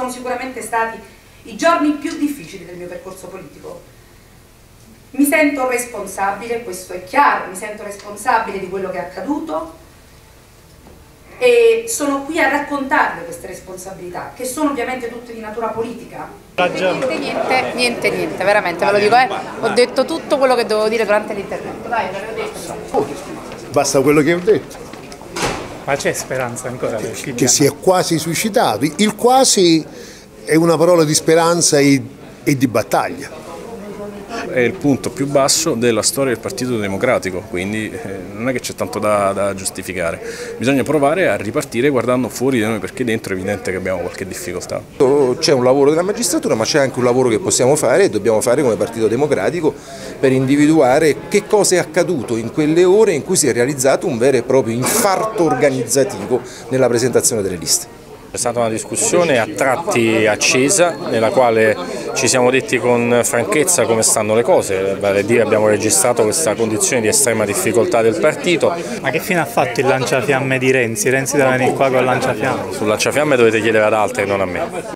sono sicuramente stati i giorni più difficili del mio percorso politico. Mi sento responsabile, questo è chiaro, mi sento responsabile di quello che è accaduto e sono qui a raccontarle queste responsabilità, che sono ovviamente tutte di natura politica. Niente, veramente, ve lo dico, ho detto tutto quello che dovevo dire durante l'intervento. Dai, ve l'ho detto. Basta quello che ho detto. Ma c'è speranza ancora per Silviana? Che si è quasi suicidato. Il quasi è una parola di speranza e di battaglia. È il punto più basso della storia del Partito Democratico, quindi non è che c'è tanto da giustificare. Bisogna provare a ripartire guardando fuori di noi, perché dentro è evidente che abbiamo qualche difficoltà. C'è un lavoro della magistratura, ma c'è anche un lavoro che possiamo fare e dobbiamo fare come Partito Democratico per individuare che cosa è accaduto in quelle ore in cui si è realizzato un vero e proprio infarto organizzativo nella presentazione delle liste. È stata una discussione a tratti accesa, nella quale ci siamo detti con franchezza come stanno le cose, vale a dire abbiamo registrato questa condizione di estrema difficoltà del partito. Ma che fine ha fatto il lanciafiamme di Renzi? Renzi deve venire qua con il lanciafiamme? Sul lanciafiamme dovete chiedere ad altri, non a me.